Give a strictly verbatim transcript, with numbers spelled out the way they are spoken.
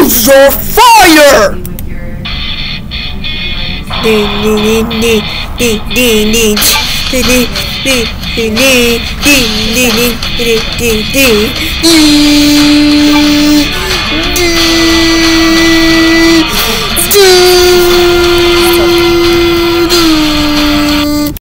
Choose your fire! Ding ding ding ding ding ding ding ding ding ding ding ding ding ding ding ding ding.